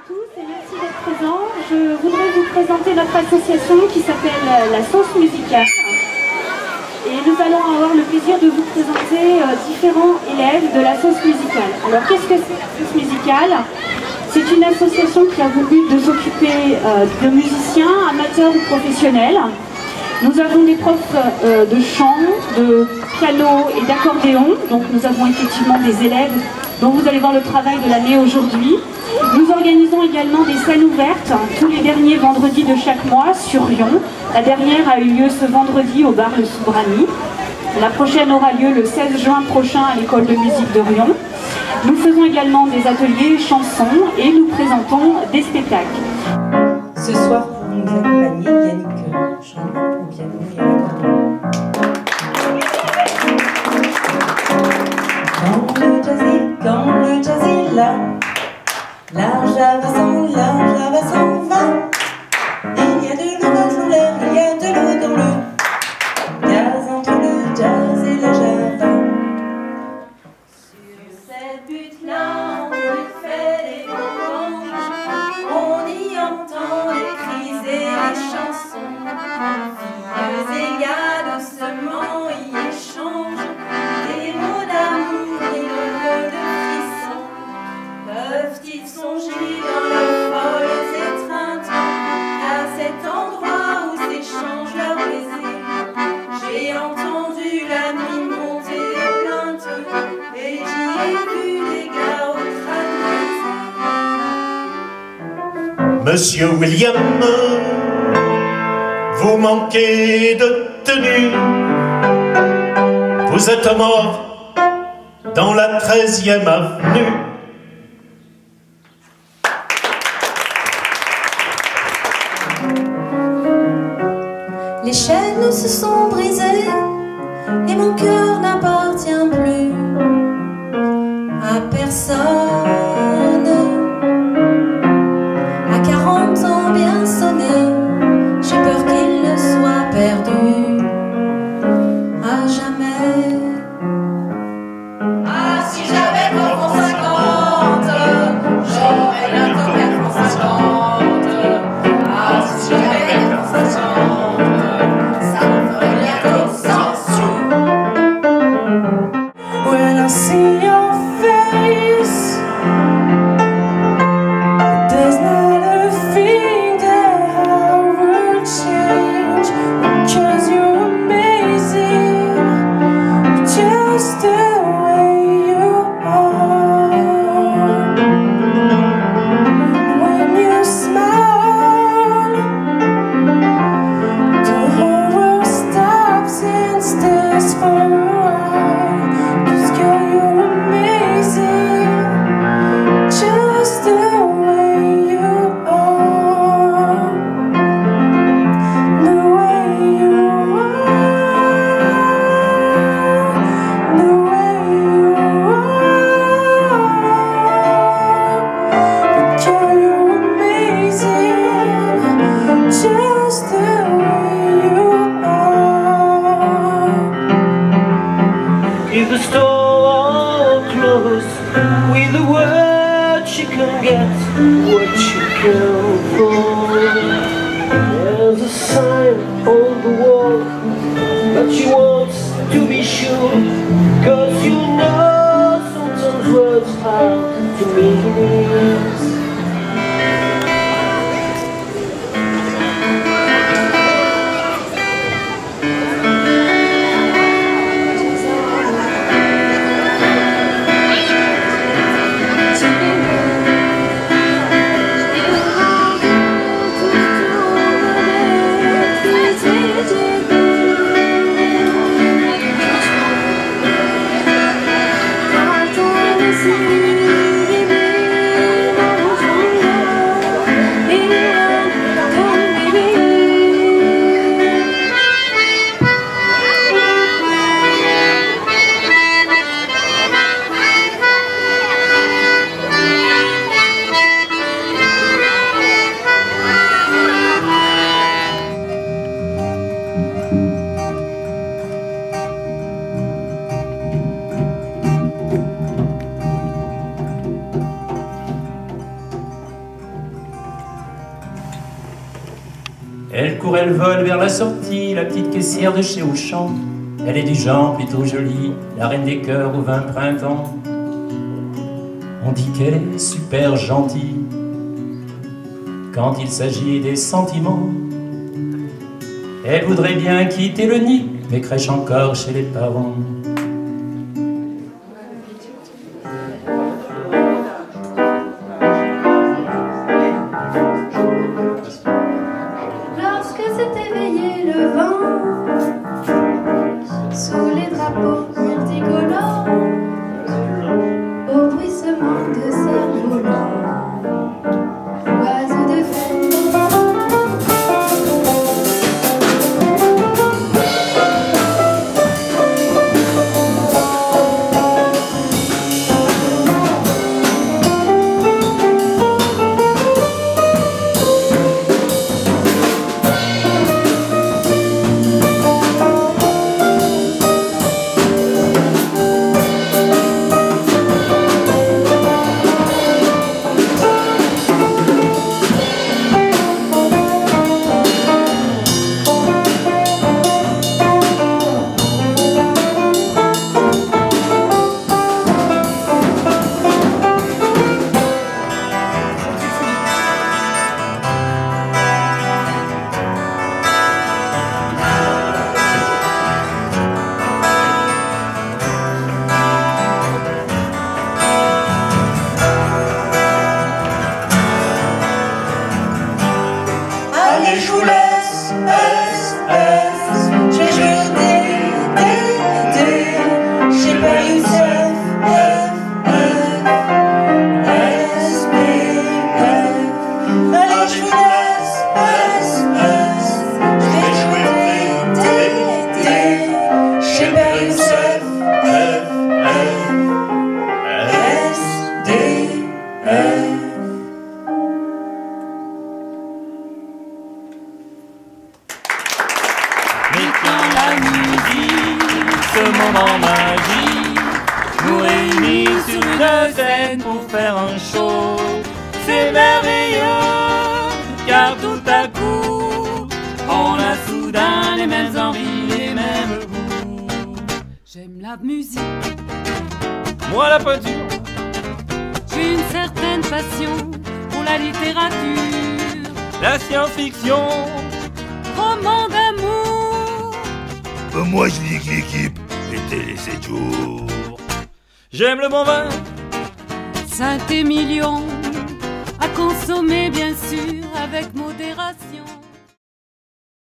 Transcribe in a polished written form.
tous et merci d'être présents. Je voudrais vous présenter notre association qui s'appelle la Sauce Musicale. Et nous allons avoir le plaisir de vous présenter différents élèves de la Sauce Musicale. Alors qu'est-ce que c'est la Sauce Musicale? C'est une association qui a pour but de s'occuper de musiciens, amateurs ou professionnels. Nous avons des profs de chant, de piano et d'accordéon. Donc nous avons effectivement des élèves dont vous allez voir le travail de l'année aujourd'hui. Nous organisons également des scènes ouvertes tous les derniers vendredis de chaque mois sur Riom. La dernière a eu lieu ce vendredi au bar Le Soubrani. La prochaine aura lieu le 16 juin prochain à l'école de musique de Riom. Nous faisons également des ateliers chansons et nous présentons des spectacles. Ce soir, pour nous accompagner, Yannick Chambre au piano et à l'accordéon. Quand le jazz est là, la Java s'en va. Il y a de l'eau dans l'air, il y a de l'eau dans le gaz entre le jazz et la Java. Sur cette butte-là, on y fait des louanges, on y entend les cris et les chansons. Filles et gars doucement y échangent des mots d'amour et de frissons. Peuvent-ils songer dans leurs folles étreintes à cet endroit où s'échangent leurs baisers? J'ai entendu la nuit monter des plaintes et j'y ai vu des gars au crâne brisé. Monsieur William, vous manquez de tenue. Vous êtes mort dans la 13e avenue. Les chaînes se sont brisées et mon cœur n'appartient plus à personne. À 40 ans bien sonnés, j'ai peur qu'il ne soit perdu à jamais. Ah, si j'avais 450, j'aurais bientôt 450. Ah, si j'avais 450, ça me ferait bientôt 100 sous. When I see your face, there's not a thing that I would change, because you're amazing, just the way you are. When you smile, the whole world stops and stares for a while, 'cause girl, you're amazing, just the way you are. The way you are, the way you are. Girl, you're amazing, just the way you are. If the store closed with the word she can get what she can afford. There's a sign on the wall, but she wants to be sure, 'cause you know sometimes words hard to mean. I don't see Elle court, elle vole vers la sortie, la petite caissière de chez Auchan. Elle est du genre plutôt jolie, la reine des cœurs au 20 printemps. On dit qu'elle est super gentille quand il s'agit des sentiments. Elle voudrait bien quitter le nid, mais crèche encore chez les parents. Lorsque s'est éveillé le vent, sous les drapeaux multicolores, au bruissement de cerfs-volants, oiseaux de fête. Allez, je vous laisse, j'ai joué D, j'ai pas Youssef, S, B, F. Allez, je vous laisse, j'ai joué D, j'ai pas Youssef, S, D, F. Mais quand la musique, ce moment magique, nous réunit sur une scène pour faire un show, c'est merveilleux, car tout à coup, on a soudain les mêmes envies, les mêmes goûts. J'aime la musique, Moi la peinture, j'ai une certaine passion pour la littérature, la science-fiction, roman d'amour. Moi je dis que l'équipe était les 7 jours. j'aime le bon vin, Saint-Émilion, à consommer bien sûr avec modération.